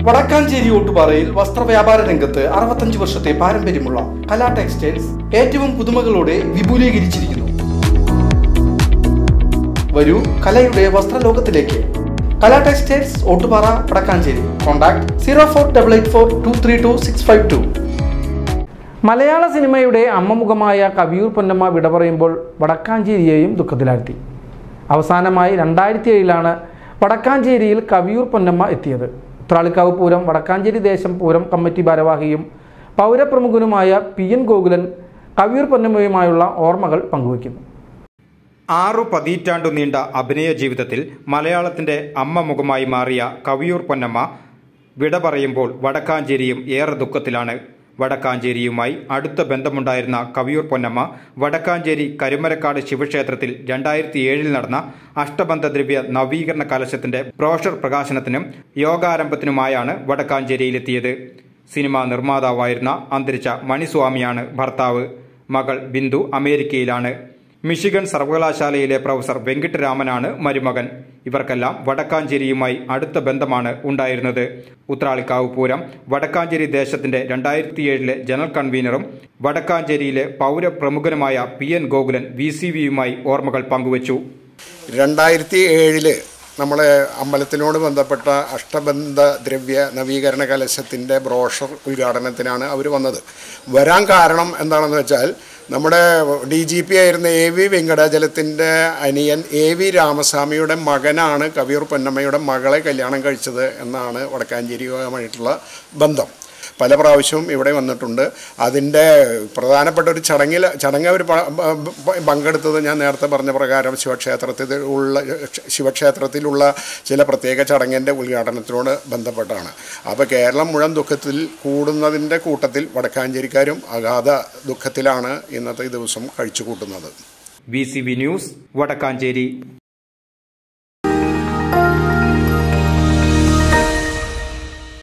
വടക്കാഞ്ചേരി ഓട്ടുപാറയിൽ വസ്ത്രവ്യാപാര രംഗത്ത് 65 വർഷത്തെ പാരമ്പര്യമുള്ള കലാ ടെക്സ്റ്റൈൽസ് ഏറ്റവും പുതുമകളോടെ വിപുലീകരിച്ചിരിക്കുന്നു. വരൂ കലയുടെ വസ്ത്രലോകത്തിലേക്ക്. കലാ ടെക്സ്റ്റൈൽസ് ഓട്ടുപാറ വടക്കാഞ്ചേരി. കോൺടാക്ട് 04884232 മലയാള സിനിമയുടെ അമ്മമുഖമായ കവിയൂർ പൊന്നമ്മ വിട പറയുമ്പോൾ വടക്കാഞ്ചേരിയെയും ദുഃഖത്തിലാഴ്ത്തി. അവസാനമായി 2007 വടക്കാഞ്ചേരിയിൽ കവിയൂർ പൊന്നമ്മ എത്തിയത്. ഉത്രാളിക്കാവ് പൂരം വടക്കാഞ്ചേരി ദേശം പൂരം കമ്മിറ്റി ഭാരവാഹിയും പൗരപ്രമുഖനുമായ PN ഗോകുലൻ കവിയൂർ പൊന്നമ്മയുമായുള്ള ഓർമ്മകൾ പങ്കുവയ്ക്കുന്നു. 6 പതിറ്റാണ്ടു നീണ്ട അഭിനയ ജീവിതത്തിൽ മലയാളത്തിന്റെ അമ്മ മുഖമായി മാറിയ കവിയൂർ പൊന്നമ്മ വിട പറയുമ്പോൾ വടക്കാഞ്ചേരിയും ഏറെ ദുഃഖത്തിലാണ്. വടക്കാഞ്ചേരിയുമായി അടുത്ത ബന്ധമുണ്ടായിരുന്ന കവിയൂർ പൊന്നമ്മ വടക്കാഞ്ചേരി കരുമരക്കാട് ശിവക്ഷേത്രത്തിൽ 2007 നടന്ന അഷ്ടബന്ധദ്രവ്യ നവീകരണ കലശത്തിന്റെ ബ്രോഷർ പ്രകാശനത്തിനും യോഗാരംഭത്തിനുമായാണ് വടക്കാഞ്ചേരിയിലെത്തിയത്. സിനിമാ നിർമ്മാതാവായിരുന്ന അന്തരിച്ച മണിസ്വാമിയാണ് ഭർത്താവ്. മകൾ ബിന്ദു അമേരിക്കയിലാണ്. മിഷിഗൺ സർവകലാശാലയിലെ പ്രൊഫസർ വെങ്കിട്ടരാമനാണ് മരുമകൻ. ഇവർക്കെല്ലാം വടക്കാഞ്ചേരിയുമായി അടുത്ത ബന്ധമാണ് ഉണ്ടായിരുന്നത്. ഉത്രാളിക്കാവ് പൂരം വടക്കാഞ്ചേരി ദേശത്തിന്റെ 2007 ജനറൽ കൺവീനറും വടക്കാഞ്ചേരിയിലെ പൗരപ്രമുഖനുമായ PN ഗോകുലൻ VCVയുമായി ഓർമ്മകൾ പങ്കുവച്ചു. 2007 നമ്മളെ അമ്പലത്തിനോട് ബന്ധപ്പെട്ട അഷ്ടബന്ധ ദ്രവ്യ നവീകരണ കലശത്തിൻ്റെ ബ്രോഷർ ഉദ്ഘാടനത്തിനാണ് അവർ വന്നത്. വരാൻ കാരണം എന്താണെന്ന് വെച്ചാൽ നമ്മുടെ DGP ആയിരുന്ന AV വെങ്കടാചലത്തിൻ്റെ അനിയൻ AV രാമസ്വാമിയുടെ മകനാണ് കവിയൂർ പൊന്നമ്മയുടെ മകളെ കല്യാണം കഴിച്ചത് എന്നാണ് വടക്കാഞ്ചേരിയുമായിട്ടുള്ള ബന്ധം. പല പ്രാവശ്യവും ഇവിടെ വന്നിട്ടുണ്ട്. അതിൻ്റെ പ്രധാനപ്പെട്ട ഒരു ചടങ്ങ് അവർ പങ്കെടുത്തത് ഞാൻ നേരത്തെ പറഞ്ഞ പ്രകാരം ശിവക്ഷേത്രത്തിലുള്ള ചില പ്രത്യേക ചടങ്ങിൻ്റെ ഉദ്ഘാടനത്തിനോട് ബന്ധപ്പെട്ടാണ്. അപ്പോൾ കേരളം മുഴുവൻ ദുഃഖത്തിൽ കൂടുന്നതിൻ്റെ കൂട്ടത്തിൽ വടക്കാഞ്ചേരിക്കാരും അഗാധ ദുഃഖത്തിലാണ് ഇന്നത്തെ ദിവസം കഴിച്ചു കൂട്ടുന്നത്. VCV news Vadakkanchery.